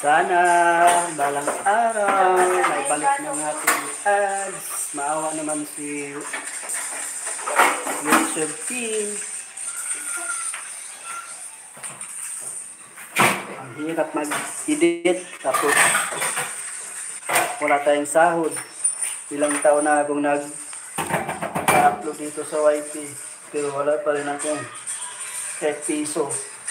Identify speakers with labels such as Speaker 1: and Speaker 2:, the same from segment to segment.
Speaker 1: Sana balang araw may balik ng ating ads. Maawa naman si YouTube team. Ang hirap mag-edit tapos wala tayong sahod. Ilang taon na akong nag-upload dito sa YT pero wala pa rin akong kahit piso.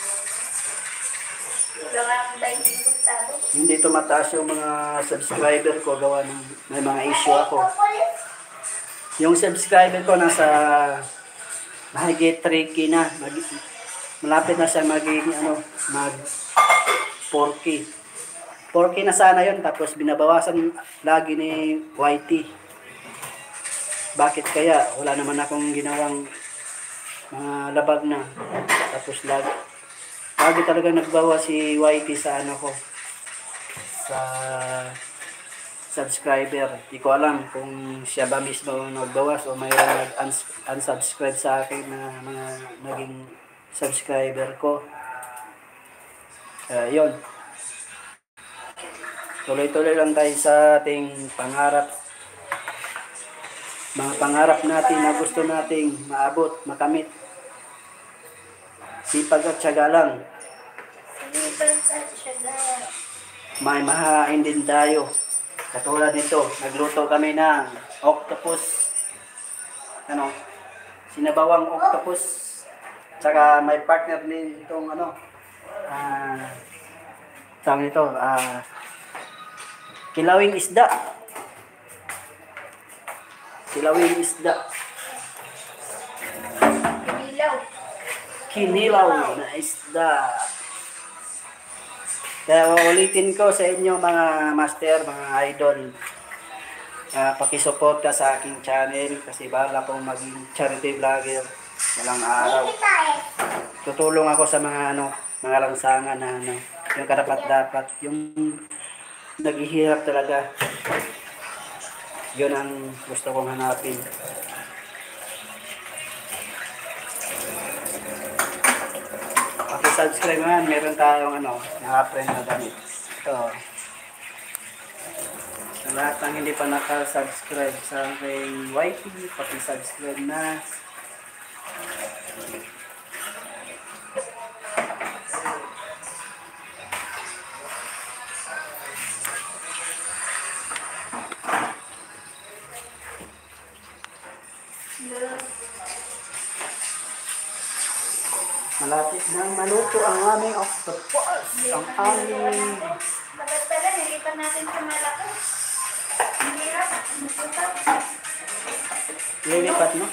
Speaker 1: Hindi tumataas yung mga subscriber ko gawa ng may mga issue ako. Yung subscriber ko nasa mahigit 3K na. Malapit na siya maging mag 4K. 4K na sana yon tapos binabawasan lagi ni YT. Bakit kaya? Wala naman akong ginawang mga labag na. Tapos lagi talaga nagbawa si YT sa sa subscriber. Hindi ko alam kung siya ba mismo nagbawas o mayroong unsubscribe sa akin na mga naging subscriber ko. Yun. Tuloy-tuloy lang tayo sa ating pangarap. Mga pangarap natin na gusto nating maabot, makamit. Sipag at tiyaga lang. May mahain din tayo. Katulad nito, nagluto kami ng octopus. Sinabawang octopus. Tsaka may partner din itong tawag nito, kilawing isda. Kilawing isda. Kinilaw na isda. Kaya ulitin ko sa inyo mga master, mga idol. Pakisupport ka sa aking channel kasi bala kong maging charity vlogger walang araw. Tutulong ako sa mga mga langsangan na yung karapat-dapat, yung naghihirap talaga. Yun ang gusto kong hanapin. Subscribe naman, meron tayong naka-friend na damit. Ito. Sa lahat ng hindi pa naka-subscribe sa aking YT, paki-subscribe na. Malapit na maluto ang aming octopus. Ang aming...
Speaker 2: Bakit pala, nilipan natin sa malaki. Hirap.
Speaker 1: Lilipat mo?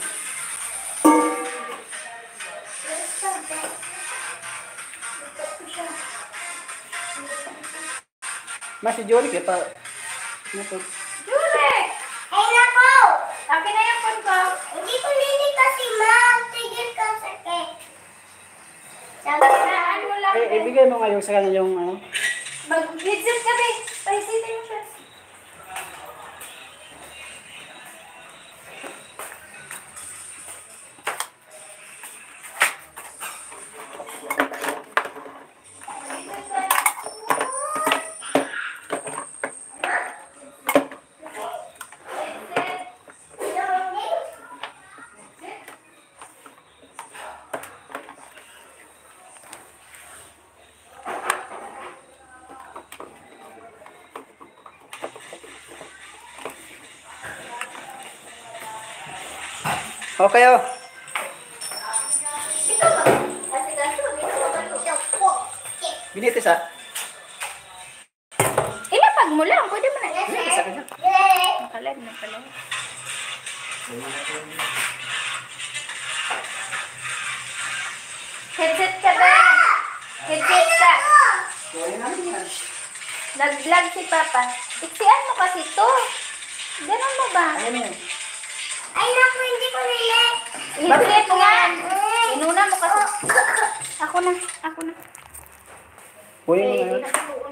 Speaker 1: Mas si Jory kaya pa...
Speaker 2: Jory! Ay nako! Akin na yung phone ko. Hindi ko lilipas si Ma'am. Tigil ka sa cake. Sabihan mo lang.
Speaker 1: Ibigay mo ngayon sa kanya yung
Speaker 2: Mag-headset kami. Paisitin mo siya.
Speaker 1: Okay oh. Binitis ha?
Speaker 2: Ilapag mo lang. Pwede mo na.
Speaker 1: Binitis ha kanya.
Speaker 2: Nakalag na pala. Headset ka ba? Headset ka. Nag-vlog si Papa. Iksian mo kasi to. Ganun mo ba?
Speaker 1: Ayan yun.
Speaker 2: Ay, naku, hindi ko nilit. Headset nga. Inuna mo kasi. Ako na.
Speaker 1: Kunin mo ngayon.